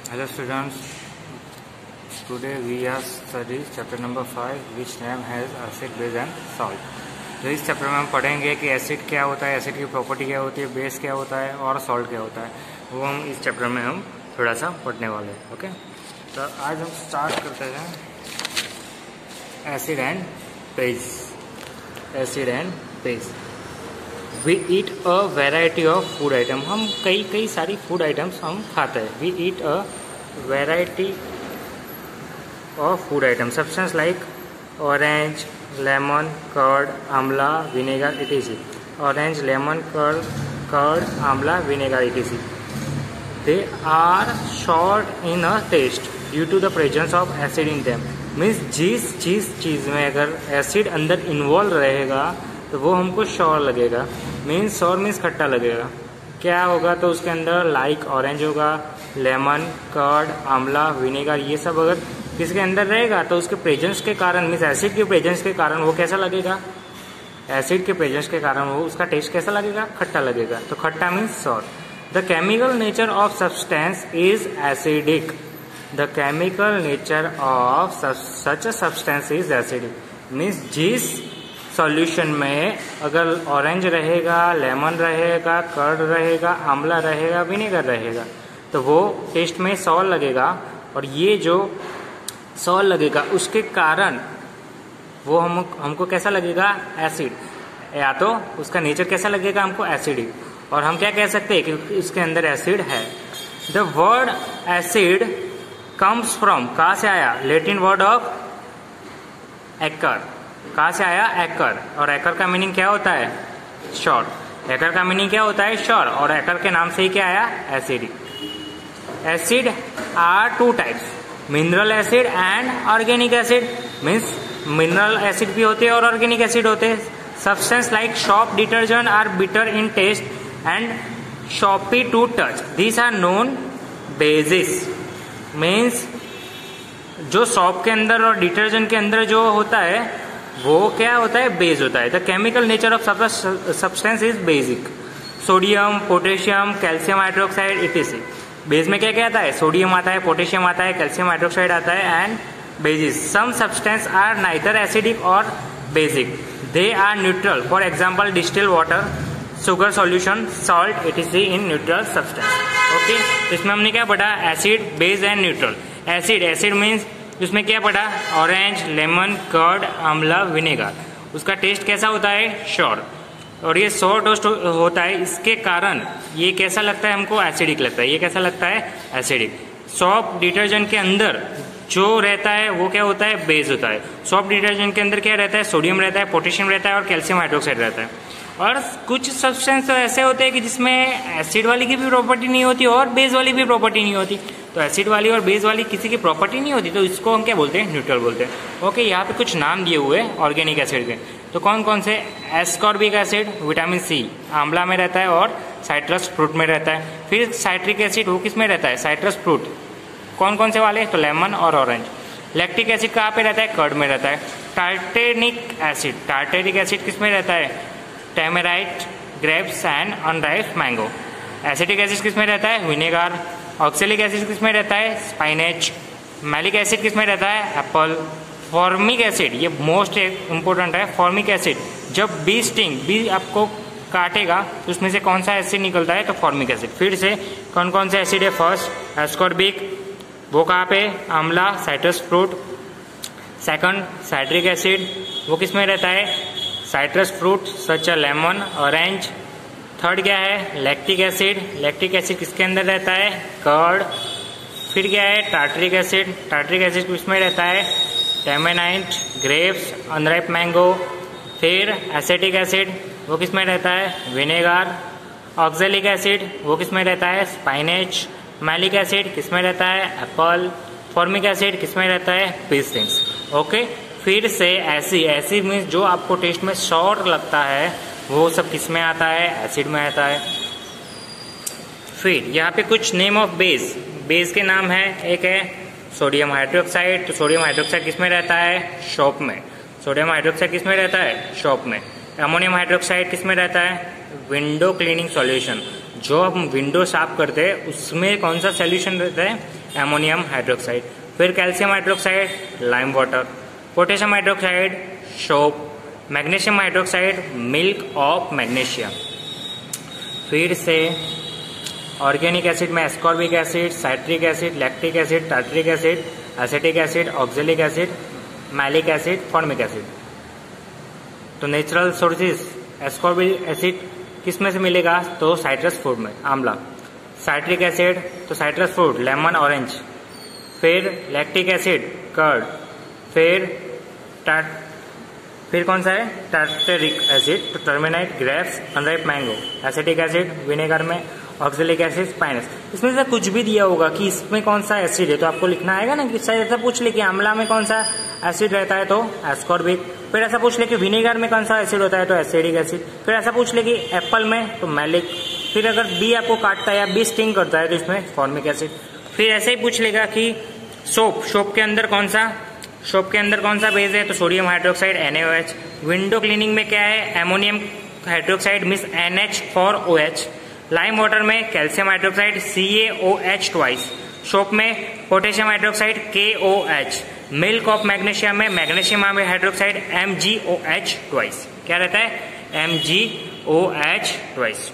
Hello students, today we are study chapter number 5 which name has acid, base and salt. तो इस chapter में हम पढ़ेंगे कि एसिड क्या होता है, एसिड की प्रॉपर्टी क्या होती है, बेस क्या होता है और सॉल्ट क्या होता है। वो हम इस चैप्टर में हम थोड़ा सा पढ़ने वाले हैं। ओके, तो आज हम स्टार्ट करते हैं acid and base. Acid and base, we eat a variety of food item. हम कई सारी फूड आइटम्स हम खाते हैं। We eat a variety of food item substance like orange, lemon, curd, amla, vinegar etc. Orange, lemon, curd, amla, vinegar etc. They are short in a taste due to the presence of acid in them. Means जिस चीज़ में अगर acid अंदर involve रहेगा तो वो हमको sure लगेगा। मीन्स शॉर मीन्स खट्टा लगेगा। क्या होगा तो उसके अंदर लाइक ऑरेंज होगा, लेमन, कर्ड, आंवला, विनेगर, ये सब अगर किसके अंदर रहेगा तो उसके प्रेजेंस के कारण, मीन्स एसिड के प्रेजेंस के कारण वो कैसा लगेगा, एसिड के प्रेजेंस के कारण वो उसका टेस्ट कैसा लगेगा, खट्टा लगेगा। तो खट्टा means sour. The chemical nature of substance is acidic. The chemical nature of such a substance is acidic. Means जिस सॉल्यूशन में अगर ऑरेंज रहेगा, लेमन रहेगा, कर्ड रहेगा, आंवला रहेगा, विनेगर रहेगा तो वो टेस्ट में सॉर लगेगा। और ये जो सॉर लगेगा उसके कारण वो हमको कैसा लगेगा, एसिड। या तो उसका नेचर कैसा लगेगा हमको, एसिडिक। और हम क्या कह सकते हैं कि इसके अंदर एसिड है। The word acid comes from, कहाँ से आया, लैटिन वर्ड ऑफ एक्कर। कहाँ से आया, एक्कर। और एक्कर का मीनिंग क्या होता है, शॉर। एक्कर का मीनिंग क्या होता है, शॉर। और एक्कर के नाम से ही क्या आया, acidic. Acid are two types, mineral acid and organic acid. Means mineral acid भी होते हैं और ऑर्गेनिक एसिड होते हैं। Substance like soap detergent are bitter in taste and soapy to touch. These are known bases. Means जो soap के अंदर और डिटर्जेंट के अंदर जो होता है वो क्या होता है, बेस होता है। The chemical nature of substance is basic. Sodium, potassium, calcium hydroxide etc. Base में क्या क्या आता है, सोडियम आता है, पोटेशियम आता है, कैल्शियम हाइड्रोक्साइड आता है and bases. Some substance are neither acidic और basic, they are neutral. For example distil water, sugar solution, salt etc in neutral substance. Okay, इसमें हमने क्या पढ़ा, acid, base and neutral. Acid means उसमें क्या पढ़ा, orange, lemon, curd, amla, vinegar. उसका taste कैसा होता है, शॉर। और ये शॉर टेस्ट होता है, इसके कारण ये कैसा लगता है हमको, एसिडिक लगता है। ये कैसा लगता है, एसिडिक। सॉप डिटर्जेंट के अंदर जो रहता है वो क्या होता है, बेस होता है। सॉप डिटर्जेंट के अंदर क्या रहता है, सोडियम रहता है, पोटेशियम रहता है और कैल्शियम हाइड्रोक्साइड रहता है। और कुछ सब्सटेंस तो ऐसे होते हैं कि जिसमें एसिड वाली की भी प्रॉपर्टी नहीं होती और बेस वाली भी प्रॉपर्टी नहीं होती। तो एसिड वाली और बेस वाली किसी की प्रॉपर्टी नहीं होती तो इसको हम क्या बोलते हैं, न्यूट्रल बोलते हैं। ओके, यहाँ पे कुछ नाम दिए हुए हैं ऑर्गेनिक एसिड के। तो कौन कौन से, एस्कॉर्बिक एसिड विटामिन सी आंवला में रहता है और साइट्रस फ्रूट में रहता है। फिर साइट्रिक एसिड वो किस में रहता है, साइट्रस फ्रूट। कौन कौन से वाले, तो लेमन और ऑरेंज। लैक्टिक एसिड कहाँ पे रहता है, कर्ड में रहता है। टार्टेरिक एसिड किस में रहता है, tamarind, grapes and unripe mango. Acetic acid किस में रहता है, विनेगर। ऑक्सैलिक एसिड किस में रहता है, स्पाइनेच। मैलिक एसिड किस में रहता है, एप्पल। फॉर्मिक एसिड, ये मोस्ट इंपॉर्टेंट है। फॉर्मिक एसिड, जब बी आपको काटेगा तो उसमें से कौन सा एसिड निकलता है, तो फॉर्मिक एसिड। फिर से कौन कौन से एसिड है, फर्स्ट एस्कॉर्बिक, वो कहाँ पे, amla, citrus fruit. Second citric acid, वो किस में रहता है, citrus fruit such a lemon, orange. Third क्या है, लैक्टिक एसिड। लैक्टिक एसिड किसके अंदर रहता है, कर्ड। फिर क्या है, टार्टरिक एसिड। टार्टरिक एसिड किसमें रहता है, टेमेनाइट, ग्रेप्स, अनराइप मैंगो। फिर एसिटिक एसिड, वो किसमें रहता है, विनेगर। ऑक्सैलिक एसिड, वो किसमें रहता है, स्पाइनेच। मैलिक एसिड किसमें रहता है, एप्पल। फॉर्मिक एसिड किसमें रहता है, पीस थिंग्स। ओके, फिर से ऐसी मीन्स जो आपको टेस्ट में शॉर लगता है वो सब किस में आता है, एसिड में आता है। फिर यहाँ पे कुछ नेम ऑफ बेस, बेस के नाम है। एक है सोडियम हाइड्रोक्साइड। तो सोडियम हाइड्रोक्साइड किस में रहता है, शॉप में। सोडियम हाइड्रोक्साइड किस में रहता है, शॉप में। अमोनियम हाइड्रोक्साइड किस में रहता है, विंडो क्लीनिंग सॉल्यूशन। जो हम विंडो साफ करते हैं उसमें कौन सा सॉल्यूशन रहता है, एमोनियम हाइड्रोक्साइड। फिर calcium hydroxide, lime water. Potassium hydroxide, soap. Magnesium hydroxide, milk of magnesium. फिर से ऑर्गेनिक एसिड में ascorbic acid, citric acid, lactic acid, tartaric acid, acetic acid, oxalic acid, malic acid, formic acid. तो natural sources ascorbic acid किस में से मिलेगा? तो citrus fruit में, आंवला। साइट्रिक एसिड तो साइट्रस फ्रूट, लेमन, ऑरेंज। फिर लैक्टिक एसिड, कर्ड। फिर कौन सा है? टार्टरिक एसिड, तो tamarind, grapes, unripe mango. Acetic acid vinegar में, ऑक्जेलिक एसिड, स्पाइनस। इसमें से कुछ भी दिया होगा कि इसमें कौन सा एसिड है, तो आपको लिखना आएगा ना कि शायद ऐसा पूछ ले कि आंवला में कौन सा एसिड रहता है, तो एस्कॉर्बिक। फिर ऐसा पूछ ले कि विनेगर में कौन सा एसिड होता है, तो एसिडिक एसिड। फिर ऐसा पूछ ले कि एप्पल में, तो मैलिक। फिर अगर बी आपको काटता है या बी स्टिंग करता है तो इसमें फॉर्मिक एसिड। फिर ऐसे ही पूछ लेगा कि सोप के अंदर कौन सा बेस है, तो sodium hydroxide, NaOH। Window cleaning में क्या है? एमोनियम हाइड्रोक्साइड मिस NH four OH। Lime water में calcium hydroxide, CaOH twice. Soap में potassium hydroxide, KOH। Milk of magnesium में मैग्नीशियम हाइड्रोक्साइड, MgOH ट्वाइस। क्या रहता है? MgOH twice.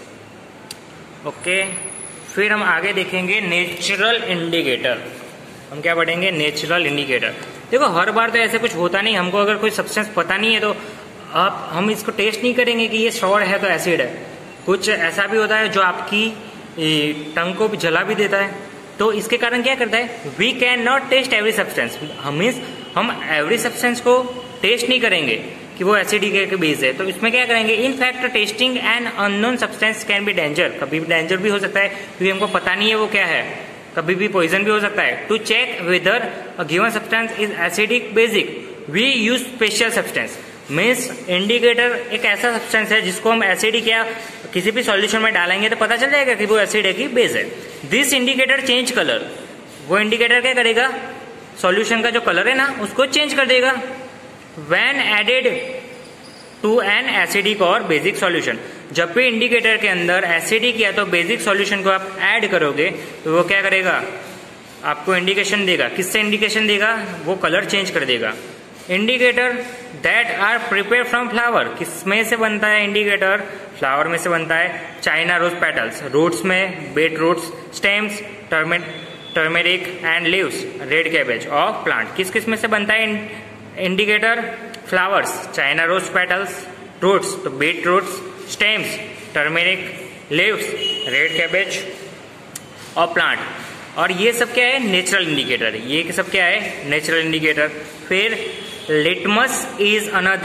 ओके, फिर हम आगे देखेंगे नेचुरल इंडिकेटर। हम क्या पढ़ेंगे? Natural indicator. देखो हर बार तो ऐसे कुछ होता नहीं, हमको अगर कोई सब्सटेंस पता नहीं है तो हम इसको टेस्ट नहीं करेंगे कि ये श्योर है तो एसिड है। कुछ ऐसा भी होता है जो आपकी टंग को भी जला भी देता है। तो इसके कारण क्या करता है? We can not test every substance. हम एवरी सब्सटेंस को टेस्ट नहीं करेंगे कि वो एसिडिक है कि बेस है। तो इसमें क्या करेंगे? In fact testing an unknown substance can be danger. कभी भी डेंजर भी हो सकता है क्योंकि हमको पता नहीं है वो क्या है। कभी भी पॉइजन भी हो सकता है। To check whether a given substance is acidic basic we use special substance. Means indicator एक ऐसा सब्सटेंस है जिसको हम एसिडिक या किसी भी सॉल्यूशन में डालेंगे तो पता चल जाएगा कि वो एसिड है कि बेस है। This indicator change colour. वो इंडिकेटर क्या करेगा? सॉल्यूशन का जो कलर है ना उसको चेंज कर देगा। When added to an acidic और बेसिक सॉल्यूशन। जब भी इंडिकेटर के अंदर एसिडिक या तो बेसिक सॉल्यूशन को आप ऐड करोगे तो वो क्या करेगा? आपको इंडिकेशन देगा। किससे इंडिकेशन देगा? वो कलर चेंज कर देगा। Indicator that are prepare from flower. किसमें से बनता है इंडिकेटर? फ्लावर में से बनता है। चाइना रोज पेटल्स, रूट्स में beet roots, stems, turmeric and leaves, red cabbage of plant. किस में से बनता है indicator? Flowers, China rose petals, roots तो beet roots, stems, turmeric, leaves, red cabbage और प्लांट। और ये सब क्या है? Natural indicator. ये सब क्या है? Natural indicator. फिर litmus is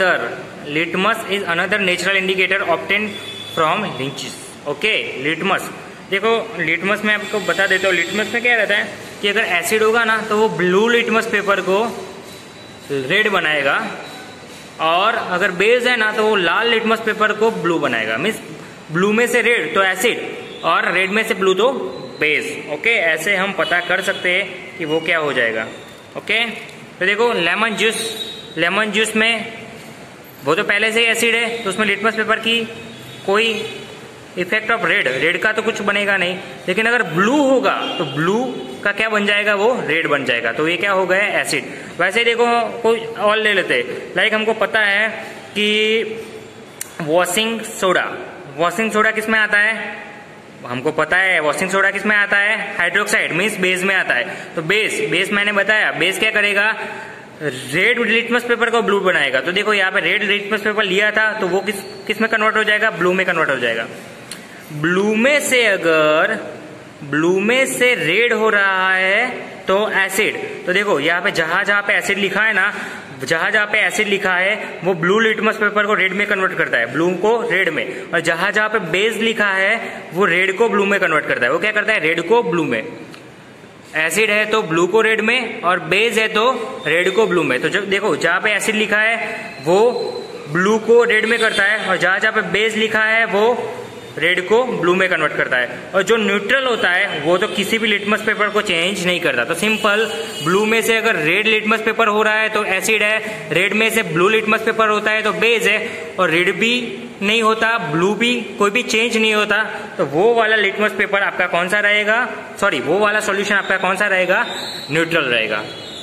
another natural indicator obtain from lichens. Okay, litmus. देखो लिटमस में आपको बता देता हूँ। लिटमस में क्या रहता है कि अगर एसिड होगा ना तो वो ब्लू लिटमस पेपर को रेड बनाएगा, और अगर बेस है ना तो वो लाल लिटमस पेपर को ब्लू बनाएगा। मीन्स ब्लू में से रेड तो एसिड और रेड में से ब्लू तो बेस। ओके, ऐसे हम पता कर सकते हैं कि वो क्या हो जाएगा। ओके, तो देखो लेमन जूस में वो तो पहले से ही एसिड है तो उसमें लिटमस पेपर की कोई इफेक्ट ऑफ रेड का तो कुछ बनेगा नहीं। लेकिन अगर ब्लू होगा तो ब्लू का क्या बन जाएगा? वो रेड बन जाएगा। तो ये क्या हो गया? एसिड। वैसे देखो कोई और ले लेते, लाइक हमको पता है कि वॉशिंग सोडा किस में आता है? हमको पता है वॉशिंग सोडा किस में आता है? हाइड्रोक्साइड मीन्स बेस में आता है। तो बेस मैंने बताया, बेस क्या करेगा? रेड लिटमस पेपर को ब्लू बनाएगा। तो देखो यहाँ पे रेड लिटमस पेपर लिया था तो वो किस में कन्वर्ट हो जाएगा? ब्लू में कन्वर्ट हो जाएगा। ब्लू में से अगर रेड हो रहा है तो एसिड। तो देखो यहाँ पे जहां पे एसिड लिखा है ना, जहां पे एसिड लिखा है वो ब्लू लिटमस पेपर को रेड में कन्वर्ट करता है, ब्लू को रेड में। और जहां पे बेस लिखा है वो रेड को ब्लू में कन्वर्ट करता है। वो क्या करता है? रेड को ब्लू में। एसिड है तो ब्लू को रेड में, और बेस है तो रेड को ब्लू में। तो जब देखो जहां पे एसिड लिखा है वो ब्लू को रेड में करता है, और जहां पे बेस लिखा है वो रेड को ब्लू में कन्वर्ट करता है। और जो न्यूट्रल होता है वो तो किसी भी लिटमस पेपर को चेंज नहीं करता। तो सिंपल, ब्लू में से अगर रेड लिटमस पेपर हो रहा है तो एसिड है, रेड में से ब्लू लिटमस पेपर होता है तो बेस है, और रेड भी नहीं होता, ब्लू भी कोई भी चेंज नहीं होता, तो वो वाला लिटमस पेपर आपका कौन सा रहेगा, सॉरी वो वाला सॉल्यूशन आपका कौन सा रहेगा, न्यूट्रल रहेगा।